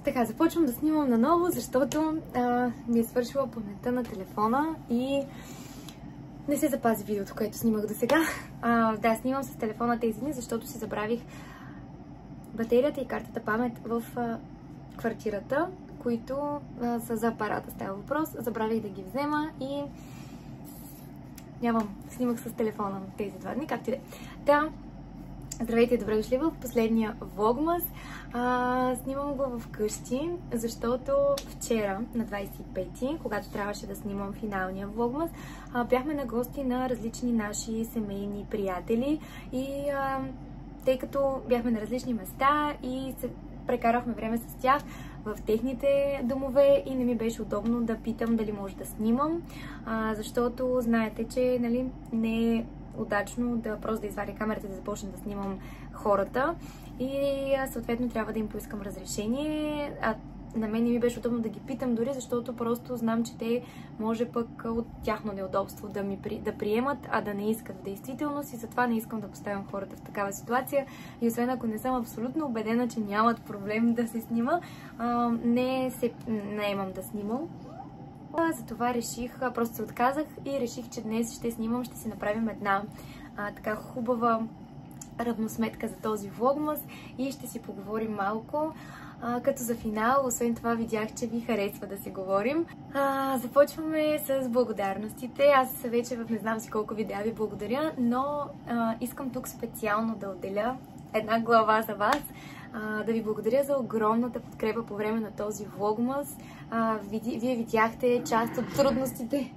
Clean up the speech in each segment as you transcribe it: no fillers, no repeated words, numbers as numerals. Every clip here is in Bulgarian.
Така, започвам да снимам наново, защото ми е свършила паметта на телефона и не се запази видеото, което снимах до сега. Да, снимам с телефона тези дни, защото си забравих батерията и картата памет в квартирата, които са за апарата, става въпрос. Забравих да ги взема и нямам. Снимах с телефона тези 2 дни, както и да. Здравейте и добре дошли в последния влогмас. Снимам го вкъщи, защото вчера, на 25-ти, когато трябваше да снимам финалния влогмас, бяхме на гости на различни наши семейни приятели и тъй като бяхме на различни места и се прекарахме време с тях в техните домове и не ми беше удобно да питам дали може да снимам, защото знаете, че не е удачно да просто да извадя камерата и да започна да снимам хората и съответно трябва да им поискам разрешение. На мен не ми беше удобно да ги питам дори, защото просто знам, че те може пък от тяхно неудобство да приемат, а да не искат в действителност и затова не искам да поставям хората в такава ситуация. И освен ако не съм абсолютно убедена, че нямат проблем да се снима, не се наемам да снимам. Затова реших, просто се отказах и реших, че днес ще снимам, ще си направим една така хубава равносметка за този влогмас и ще си поговорим малко. Като за финал, освен това видях, че ви харесва да си говорим. Започваме с благодарностите. Аз вече в не знам си колко видеа ви благодаря, но искам тук специално да отделя една глава за вас. Да ви благодаря за огромната подкрепа по време на този влогмас. Вие видяхте част от трудностите.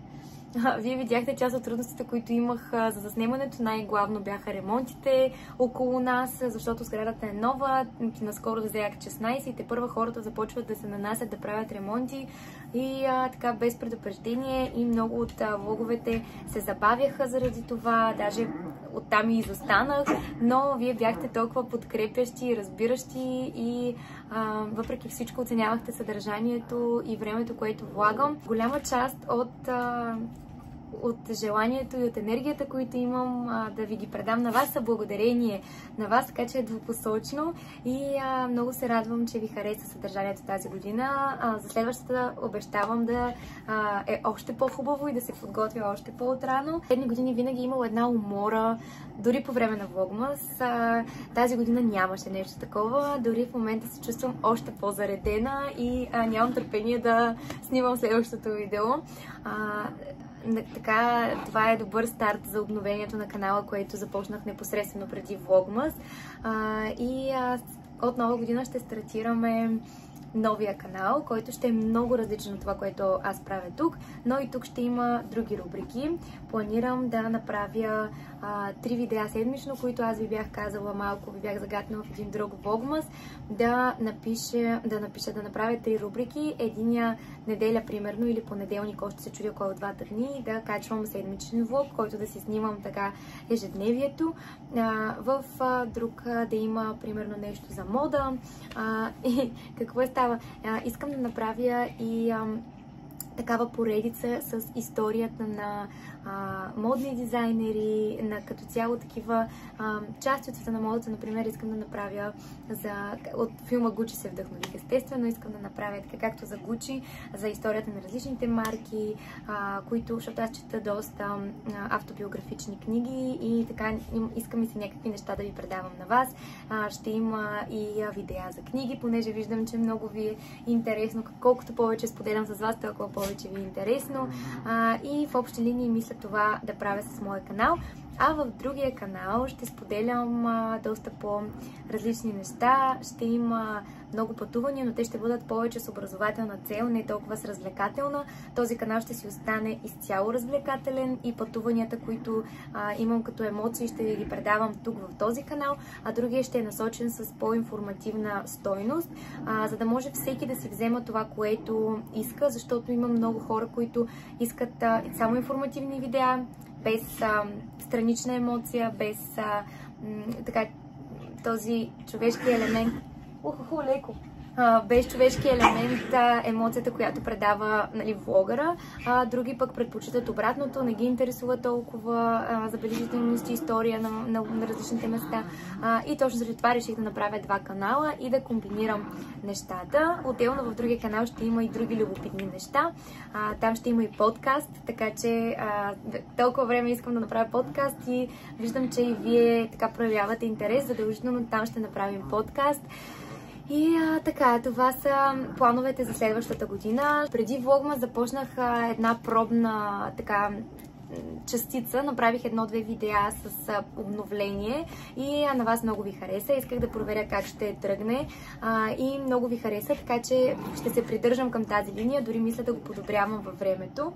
Които имах за заснемането. Най-главно бяха ремонтите около нас, защото сградата е нова. Наскоро да взех 16 и тепърва хората започват да се нанасят, да правят ремонти. И така без предупреждение и много от влоговете се забавяха заради това. Даже оттам и изостанах. Но вие бяхте толкова подкрепящи, разбиращи и въпреки всичко оценявахте съдържанието и времето, което влагам. Голяма част от желанието и от енергията, които имам да ви ги предам на вас, са благодарение на вас, така че е двупосочно и много се радвам, че ви хареса съдържанието тази година. За следващата обещавам да е още по-хубаво и да се подготвя още по-отрано. Следни години винаги имала една умора, дори по време на влогмас. Тази година нямаше нещо такова, дори в момента се чувствам още по-заредена и нямам търпение да снимам следващото видео. Така, това е добър старт за обновението на канала, което започнах непосредствено преди влогмас. И от нова година ще стартираме новия канал, който ще е много различен от това, което аз правя тук, но и тук ще има други рубрики. Планирам да направя 3 видеа седмично, които аз ви бях казала малко, ви бях загатнала в един друг влогмас, да направя 3 рубрики. Единия неделя, примерно, или понеделник, още се чудя кой от 2 дни, да качвам седмичен влог, който да си снимам така ежедневието. В друг да има, примерно, нещо за мода. И какво става? Искам да направя и такава поредица с историята на модни дизайнери, на като цяло такива части от света на модата. Например, искам да направя от филма Гучи се вдъхнових. Естествено, искам да направя така както за Гучи, за историята на различните марки, защото аз чета доста автобиографични книги и така искам и си някакви неща да ви предавам на вас. Ще има и видеа за книги, понеже виждам, че много ви е интересно. Колкото повече споделям с вас, толкова повече ви е интересно. И в общи линии мисля това да правя с моя канал. А в другия канал ще споделям доста по-различни неща. Ще има много пътувания, но те ще бъдат повече с образователна цел, не толкова с развлекателна. Този канал ще си остане изцяло развлекателен и пътуванията, които имам като емоции, ще ви ги предавам тук в този канал, а другия ще е насочен с по-информативна стойност, за да може всеки да си взема това, което иска, защото има много хора, които искат само информативни видеа, без странична емоция, без така този човешки елемент. Леко. без човешки елемент, емоцията, която предава, нали, влогъра. Други пък предпочитат обратното, не ги интересува толкова забележителност и история на различните места. И точно заради това реших да направя два канала и да комбинирам нещата. Отделно в другия канал ще има и други любопитни неща. Там ще има и подкаст, така че толкова време искам да направя подкаст и виждам, че и вие така проявявате интерес. Задължително там ще направим подкаст. И така, това са плановете за следващата година. Преди Vlogmas започнах една пробна така частица, направих едно-две видеа с обновление и на вас много ви хареса. Исках да проверя как ще тръгне и много ви хареса, така че ще се придържам към тази линия, дори мисля да го подобрявам във времето.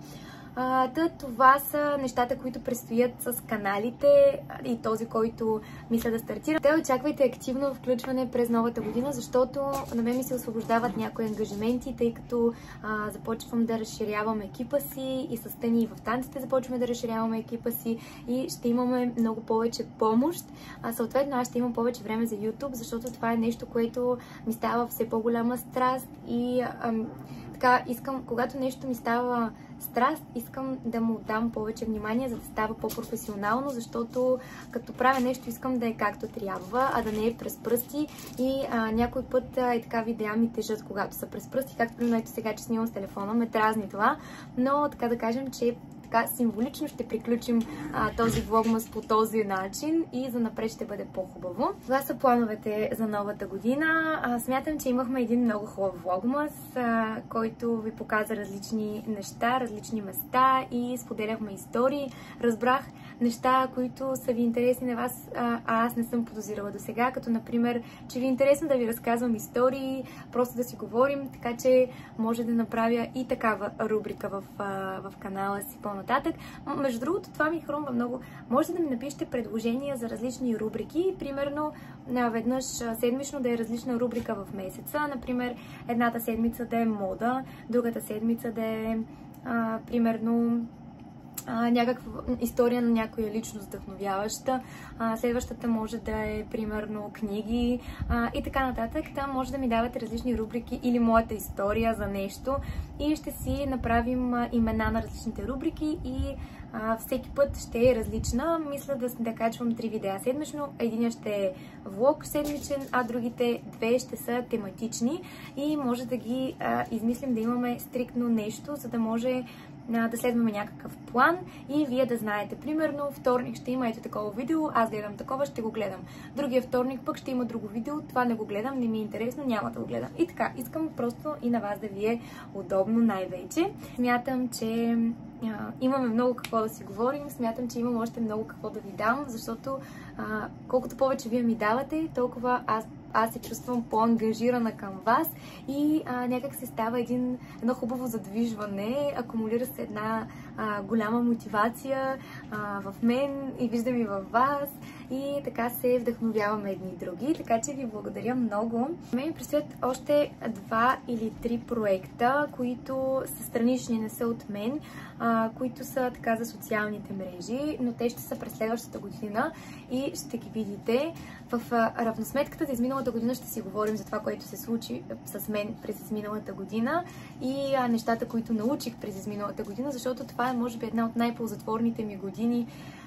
Това са нещата, които предстоят с каналите и този, който мисля да стартира. Те очаквайте активно включване през новата година, защото на мен ми се освобождават някои ангажименти, тъй като започвам да разширявам екипа си и с Тани и в танците започваме да разширяваме екипа си и ще имаме много повече помощ. Съответно, аз ще имам повече време за YouTube, защото това е нещо, което ми става все по-голяма страст и така искам, когато нещо ми става страст, искам да му дам повече внимание, за да става по-професионално, защото като правя нещо искам да е както трябва, а да не е през пръсти и някой път така видеа ми тежат, когато са през пръсти, както примерно сега, че снимам с телефона, ме дразни това, но така да кажем, че така символично ще приключим този Vlogmas по този начин и за напред ще бъде по-хубаво. Това са плановете за новата година. Смятам, че имахме един много хубав Vlogmas, който ви показа различни неща, различни места и споделяхме истории. Разбрах неща, които са ви интересни на вас, аз не съм подозирала до сега, като например, че ви е интересно да ви разказвам истории, просто да си говорим, така че може да направя и такава рубрика в канала си по-нататък. Между другото, това ми хрумва много. Може да ми напишете предложения за различни рубрики, примерно веднъж седмично да е различна рубрика в месеца, например едната седмица да е мода, другата седмица да е примерно някаква история на някоя личност вдъхновяваща, следващата може да е примерно книги и така нататък. Там може да ми давате различни рубрики или моята история за нещо и ще си направим имена на различните рубрики и всеки път ще е различна. Мисля да качвам 3 видеа седмично. Единия ще е влог седмичен, а другите 2 ще са тематични и може да ги измислим да имаме стриктно нещо, за да може да следваме някакъв план и вие да знаете. Примерно, вторник ще има ето такова видео, аз гледам такова, ще го гледам. Другия вторник пък ще има друго видео, това не го гледам, не ми е интересно, няма да го гледам. И така, искам просто и на вас да ви е удобно най-вече. Смятам, че имаме много какво да си говорим, смятам, че имам още много какво да ви дам, защото колкото повече вие ми давате, толкова аз се чувствам по-ангажирана към вас и някак се става едно хубаво задвижване, акумулира се една голяма мотивация в мен и виждам и във вас и така се вдъхновяваме едни и други, така че ви благодаря много. Мен ми предстоят още 2 или 3 проекта, които са странични, не са от мен, които са така за социалните мрежи, но те ще са през следващата година и ще ги видите. В равносметката за изминалата година ще си говорим за това, което се случи с мен през изминалата година и нещата, които научих през изминалата година, защото това е може би една от най-ползотворните ми години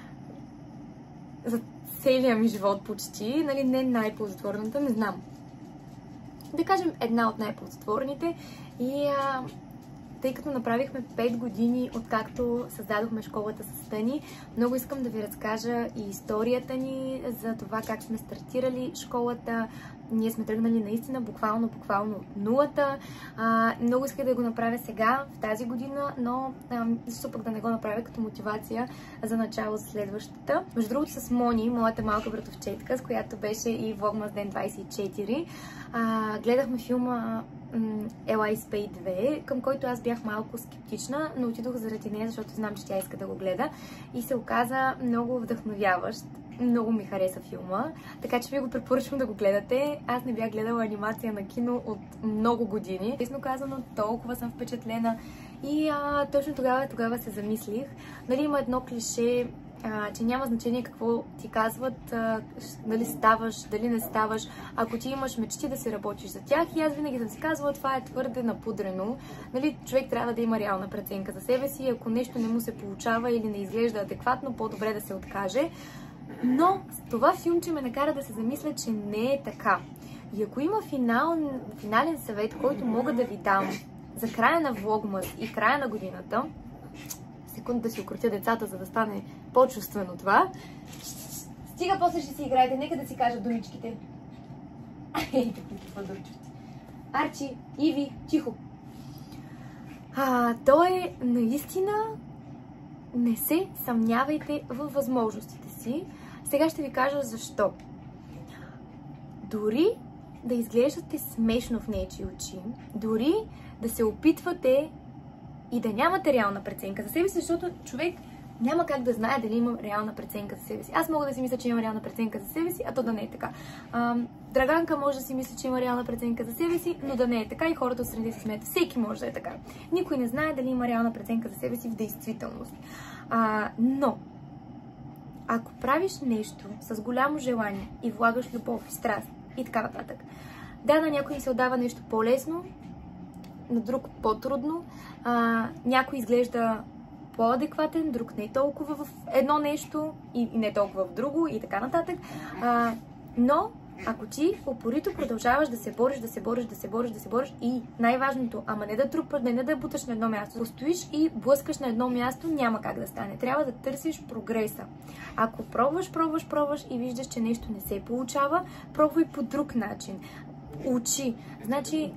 за целия ми живот почти, нали, не най-ползотворната, не знам. Да кажем една от най-ползотворните и тъй като направихме 5 години, откакто създадохме школата с Тани, много искам да ви разкажа и историята ни за това как сме стартирали школата. Ние сме тръгнали наистина буквално от нулата. Много исках да го направя сега, в тази година, но също пък да не го направя като мотивация за начало за следващата. Между другото с Мони, моята малка братовчетка, с която беше и Vlogmas ден 24, гледахме филма Елай Спей 2, към който аз бях малко скептична, но отидох заради нея, защото знам, че тя иска да го гледа и се оказа много вдъхновяващ. Много ми хареса филма, така че ви го препоръчвам да го гледате. Аз не бях гледала анимация на кино от много години. Честно казано, толкова съм впечатлена и точно тогава се замислих. Нали, има едно клише, че няма значение какво ти казват, дали ставаш, дали не ставаш. Ако ти имаш мечти да се работиш за тях, и аз винаги съм си казвала, това е твърде напудрено. Нали, човек трябва да има реална преценка за себе си, ако нещо не му се получава или не изглежда адекватно, по-добре да се откаже. Но това филмче ме накара да се замисля, че не е така. И ако има финален съвет, който мога да ви дам за края на влогмас и края на годината, секунда да си укротя децата, за да стане по-чувствено това. Стига, после ще си играете, нека да си кажа думичките. Ей, такива подурчвате. Арчи, Иви, тихо. То е наистина, не се съмнявайте във възможностите си. Сега ще ви кажа защо. Дори да изглеждате смешно в нечии очи, дори да се опитвате и да нямате реална преценка за себе си, защото човек няма как да знае дали има реална преценка за себе си. Аз мога да си мисля, че има реална преценка за себе си, а то да не е така. Драганка може да си мисли, че има реална преценка за себе си, но да не е така и хората от среди си смеят. Всеки може да е така. Никой не знае дали има реална преценка за себе си в действителност. Но, ако правиш нещо с голямо желание и влагаш любов и страст и така нататък, да, на някой им се отдава нещо по-лесно, на друг по-трудно, някой изглежда по-адекватен, друг не толкова в едно нещо и не толкова в друго и така нататък. Но ако ти упорито продължаваш да се бориш, да се бориш, да се бориш, да се бориш и най-важното, ама не да трупаш, не да буташ на едно място, постоиш и блъскаш на едно място, няма как да стане. Трябва да търсиш прогреса. Ако пробваш и виждаш, че нещо не се получава, пробвай по друг начин. Учи. Значи,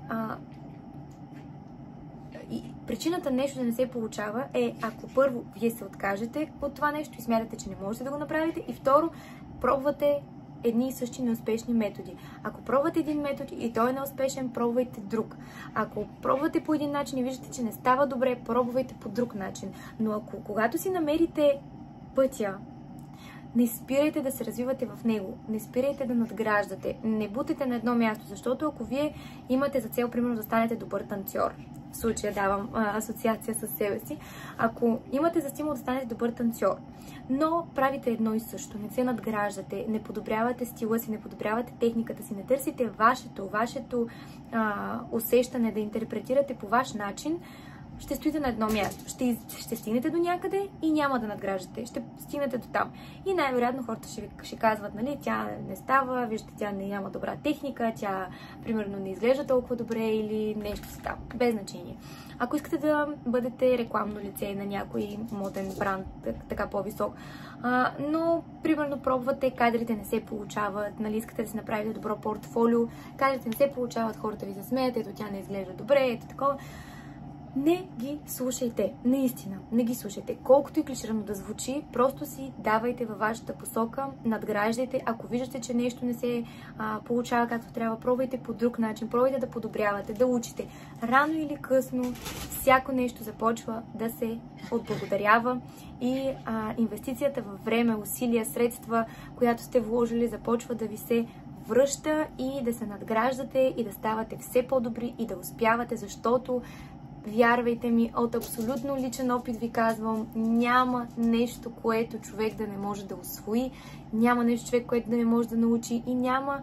и причината нещо да не се получава е, ако първо вие се откажете от това нещо и смятате, че не можете да го направите, и второ, пробвате едни и същи неуспешни методи. Ако пробвате един метод и той е неуспешен, пробвайте друг. Ако пробвате по един начин и виждате, че не става добре, пробвайте по друг начин. Но когато си намерите пътя, не спирайте да се развивате в него, не спирайте да надграждате, не бутайте на едно място, защото ако вие имате за цел, примерно, да станете добър танцор, в случая давам асоциация с себе си, ако имате за стимул да станете добър танцор, но правите едно и също, не се надграждате, не подобрявате стила си, не подобрявате техниката си, не търсите вашето усещане да интерпретирате по ваш начин, ще стоите на едно място. Ще стигнете до някъде и няма да надграждате. Ще стигнете до там. И най-вероятно хората ще казват, нали, тя не става, виждате, тя няма добра техника, тя, примерно, не изглежда толкова добре или нещо става. Без значение. Ако искате да бъдете рекламно лице на някой моден бранд, така по-висок, но, примерно, пробвате, кадрите не се получават, нали, искате да си направите добро портфолио, кадрите не се получават, хората ви се смеят, ето тя не изглежда добре, ето такова. Не ги слушайте. Наистина, не ги слушайте. Колкото и клиширано да звучи, просто си давайте във вашата посока, надграждайте. Ако виждате, че нещо не се получава както трябва, пробвайте по друг начин, пробвайте да подобрявате, да учите. Рано или късно всяко нещо започва да се отблагодарява и инвестицията във време, усилия, средства, която сте вложили, започва да ви се връща и да се надграждате и да ставате все по-добри и да успявате, защото вярвайте ми, от абсолютно личен опит ви казвам, няма нещо, което човек да не може да усвои, няма нещо, човек, което да не може да научи и няма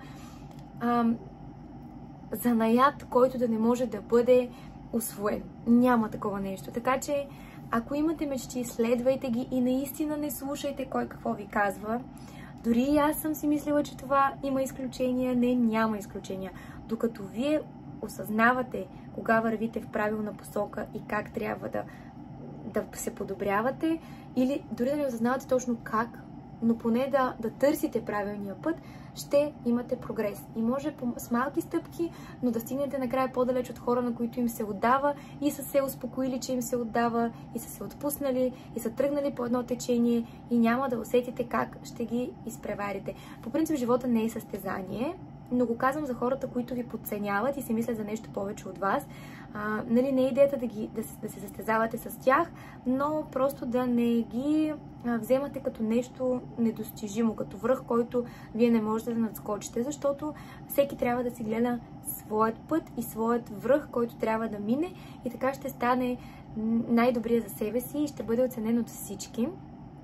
занаят, който да не може да бъде усвоен. Няма такова нещо. Така че, ако имате мечти, следвайте ги и наистина не слушайте кой какво ви казва. Дори и аз съм си мислила, че това има изключения. Не, няма изключения. Докато вие осъзнавате кога вървите в правилна посока и как трябва да се подобрявате, или дори да не осъзнавате точно как, но поне да търсите правилния път, ще имате прогрес. И може с малки стъпки, но да стигнете накрая по-далеч от хора, на които им се отдава и са се успокоили, че им се отдава, и са се отпуснали, и са тръгнали по едно течение и няма да усетите как ще ги изпреварите. По принцип, живота не е състезание, но го казвам за хората, които ви подценяват и се мислят за нещо повече от вас. Нали, не е идеята да се състезавате с тях, но просто да не ги вземате като нещо недостижимо, като връх, който вие не можете да надскочите, защото всеки трябва да си гледа своят път и своят връх, който трябва да мине, и така ще стане най-добрия за себе си и ще бъде оценен от всички.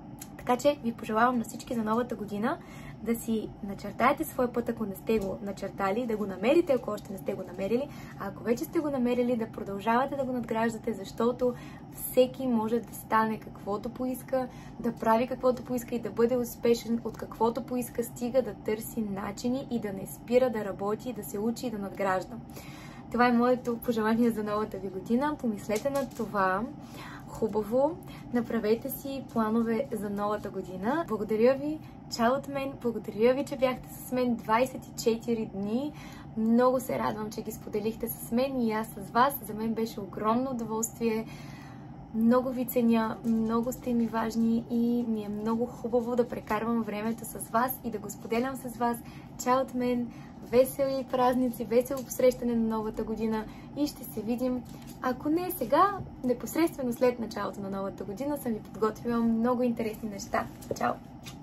Така че ви пожелавам на всички за новата година да си начертаете своя път, ако не сте го начертали, да го намерите, ако още не сте го намерили, а ако вече сте го намерили, да продължавате да го надграждате, защото всеки може да стане каквото поиска, да прави каквото поиска и да бъде успешен от каквото поиска, стига да търси начини и да не спира да работи, да се учи и да надгражда. Това е моето пожелание за новата ви година. Помислете на това. Хубаво. Направете си планове за новата година. Благодаря ви. Чао от мен. Благодаря ви, че бяхте с мен 24 дни. Много се радвам, че ги споделихте с мен и аз с вас. За мен беше огромно удоволствие. Много ви ценя, много сте ми важни и ми е много хубаво да прекарвам времето с вас и да го споделям с вас. Чао от мен! Весели празници, весело посрещане на новата година и ще се видим, ако не сега, непосредствено след началото на новата година съм ви подготвила много интересни неща. Чао!